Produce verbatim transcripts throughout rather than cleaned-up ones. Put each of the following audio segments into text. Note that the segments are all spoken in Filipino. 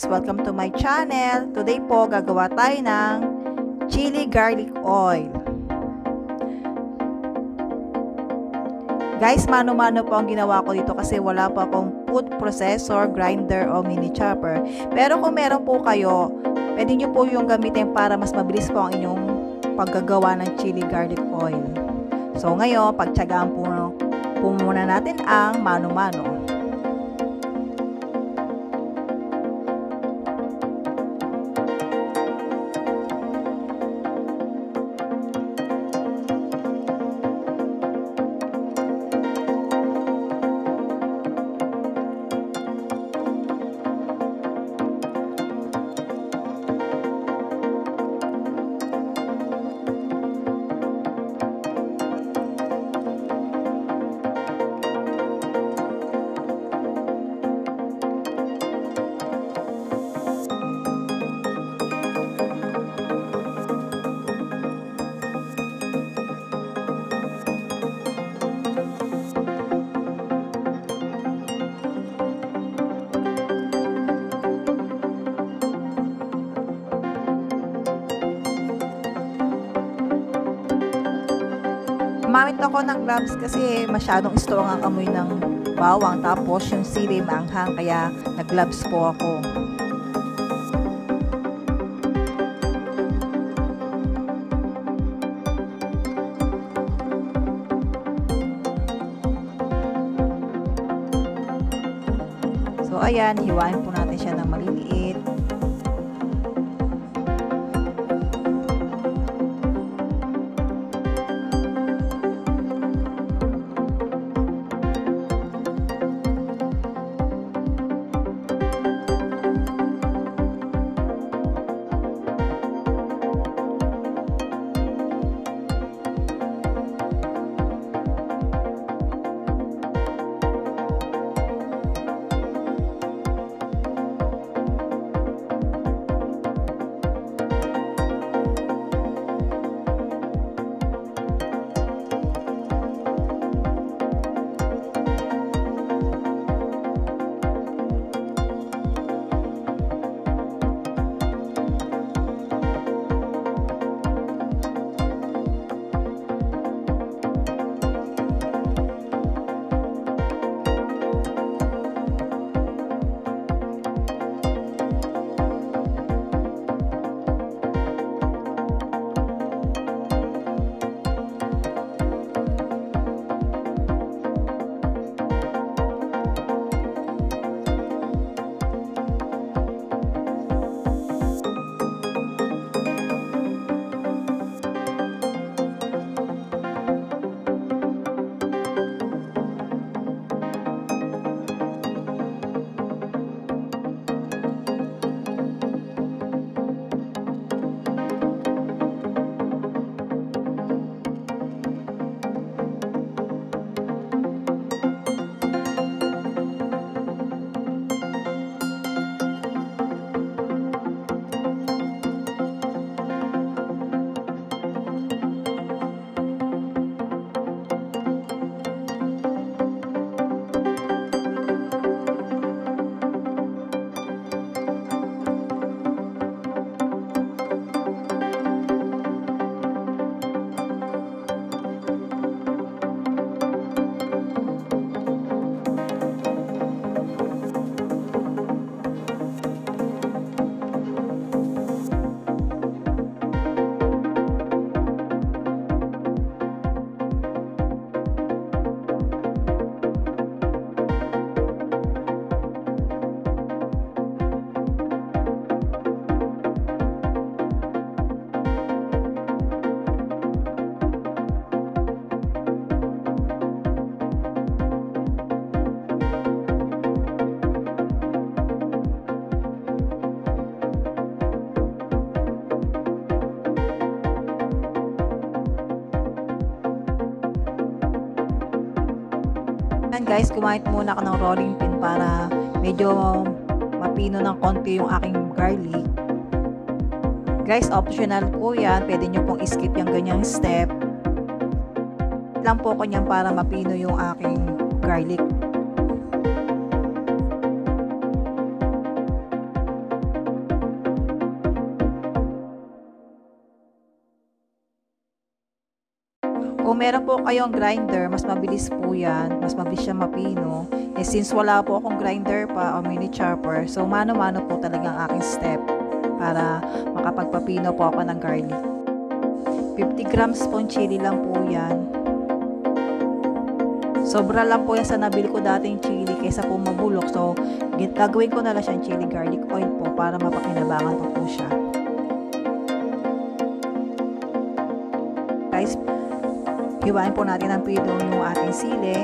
guys! Welcome to my channel. Today po gagawa tayo ng chili garlic oil. Guys, mano-mano po ang ginawa ko dito kasi wala pa akong food processor, grinder o mini chopper. Pero kung meron po kayo, pwede nyo po yung gamitin para mas mabilis po ang inyong paggagawa ng chili garlic oil. So ngayon, pagtsagaan po, po muna natin ang mano-mano. Gumamit ako ng gloves kasi masyadong strong ang amoy ng bawang, tapos yung sili maanghang, kaya nag-gloves po ako. So ayan, hiwain po natin siya ng maliliit. Guys, gumamit muna ako ng rolling pin para medyo mapino ng konti yung aking garlic. Guys, optional po yan. Pwede nyo pong skip yung ganyang step. Lang po ko niyan para mapino yung aking garlic. Kung meron po kayong grinder, mas mabilis po yan, mas mabilis siya mapino. Eh, since wala po akong grinder pa o mini chopper, so mano-mano po talaga ang aking step para makapagpapino po ako ng garlic. fifty grams po chili lang po yan. Sobra lang po yan sa nabili ko dating chili kaysa po mabulok. So, gagawin ko na lang siyang chili garlic oil po para mapakinabangan po po siya. Guys, hiwain po natin ang pito yung ating sili.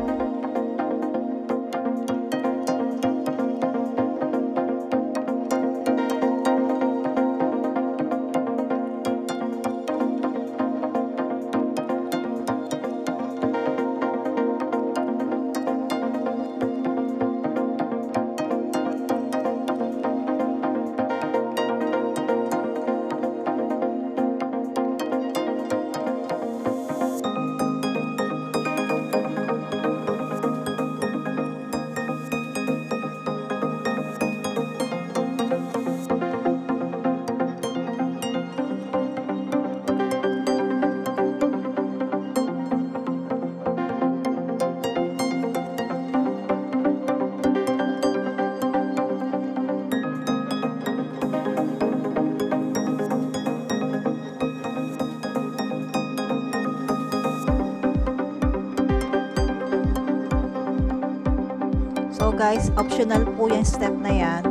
So guys, optional po yung step na yan.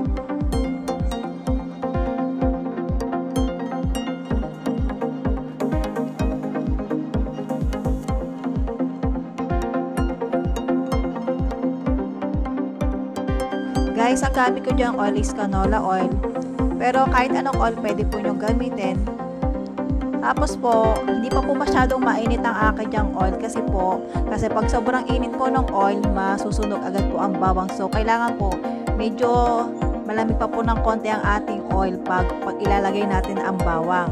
Guys, ang gamit ko dyan oil is canola oil. Pero kahit anong oil pwede po nyong gamitin. Tapos po, hindi pa po masyadong mainit ang akin dyang oil kasi po, kasi pag sobrang init po ng oil, masusunog agad po ang bawang. So, kailangan po, medyo malamig pa po ng konti ang ating oil pag, pag ilalagay natin ang bawang.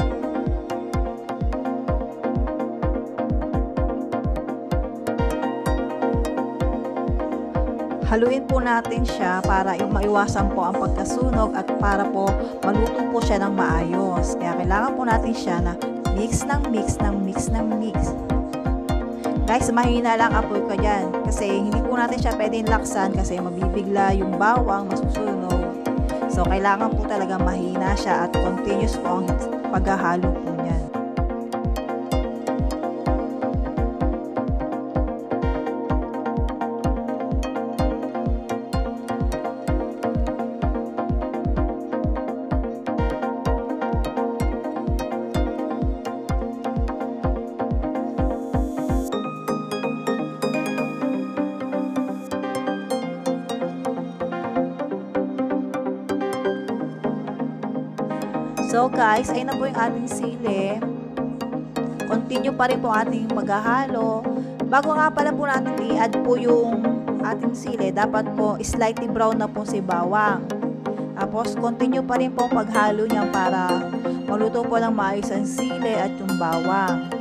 Haluin po natin siya para maiwasan po ang pagkasunog at para po maluto po siya ng maayos. Kaya kailangan po natin siya na mix ng mix ng mix ng mix. Guys, mahina lang apoy ko dyan kasi hindi po natin siya pwedeng laksan kasi mabibigla yung bawang, masusunog. So, kailangan po talaga mahina siya at continuous po ang paghahalo po niyan. So guys, ayun na po yung ating sili. Continue pa rin po ating paghahalo. Bago nga pala po natin i-add po yung ating sili, dapat po slightly brown na po si bawang. Tapos continue pa rin po ang paghalo niya para maluto po ng maayos ang sili at yung bawang.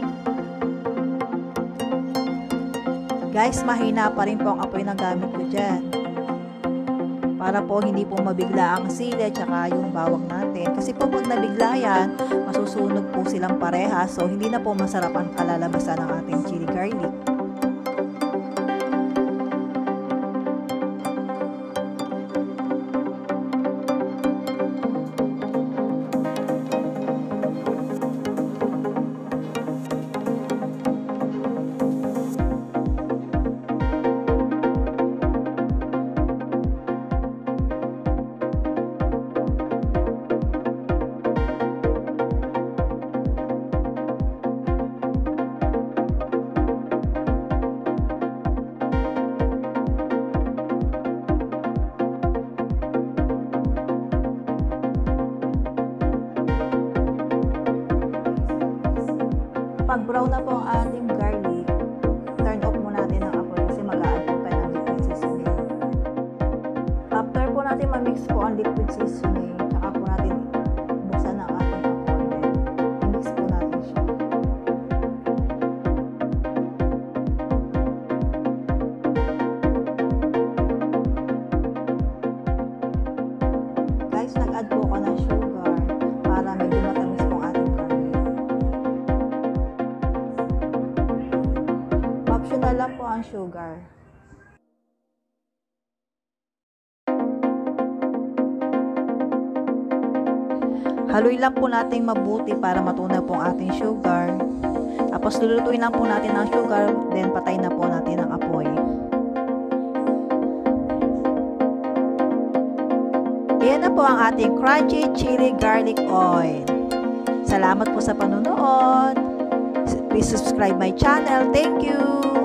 Guys, mahina pa rin po ang apoy na gamit ko dyan. Para po hindi po mabigla ang sili at saka yung bawang natin. Kasi po pag nabigla yan, masusunog po silang pareha. So, hindi na po masarap ang kalalabasan ng ating chili garlic. Pag brown na po ang ating garlic, turn off muna natin ang apoy kasi mag-a-add po tayo ng liquid seasoning. After po natin ma-mix po ang liquid seasoning, tsaka po natin buksan ang ating apoy. I-mix po natin siya. Guys, nag-add po ako ng sugar para medyo matamis po ang ating garlic. sugar. Haluin lang po natin mabuti para matunaw po ang ating sugar. Tapos lulutuin lang po natin ang sugar, then patay na po natin ang apoy. Ayan na po ang ating crunchy chili garlic oil. Salamat po sa panonood. Please subscribe my channel. Thank you!